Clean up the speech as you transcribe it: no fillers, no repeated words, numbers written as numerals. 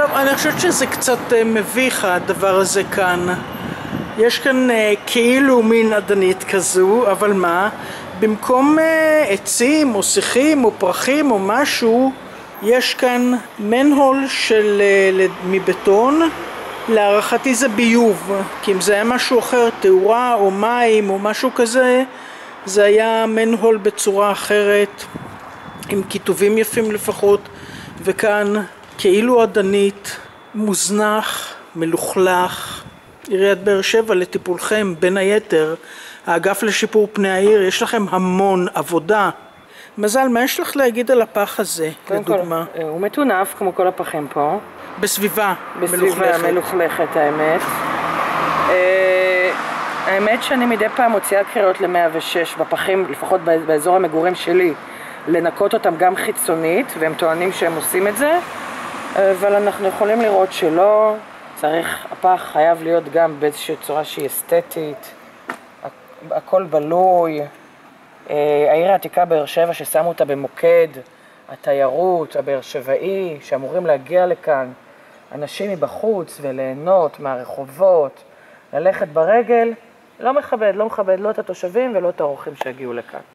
טוב, אני חושבת שזה קצת מביך הדבר הזה כאן. יש כאן כאילו מין עדנית כזו, אבל מה? במקום עצים או שיחים או פרחים או משהו, יש כאן מנהול מבטון. להערכתי זה ביוב, כי אם זה היה משהו אחר, תאורה או מים או משהו כזה, זה היה מנהול בצורה אחרת, עם כיתובים יפים לפחות, וכאן כאילו עדנית, מוזנח, מלוכלך. עיריית באר שבע לטיפולכם, בין היתר, האגף לשיפור פני העיר, יש לכם המון עבודה. מזל, מה יש לך להגיד על הפח הזה, לדוגמה? הוא מטונף כמו כל הפחים פה. בסביבה מלוכלכת, האמת. האמת שאני מדי פעם מוציאה קריאות ל106 בפחים, לפחות באזור המגורים שלי, לנקות אותם גם חיצונית, והם טוענים שהם עושים את זה, אבל אנחנו יכולים לראות שלא. הפח חייב להיות גם באיזושהי צורה שהיא אסתטית, הכל בלוי. העיר העתיקה באר שבע ששמו אותה במוקד התיירות הבאר שבעי, שאמורים להגיע לכאן אנשים מבחוץ וליהנות מהרחובות, ללכת ברגל, לא מכבד לא את התושבים ולא את האורחים שהגיעו לכאן.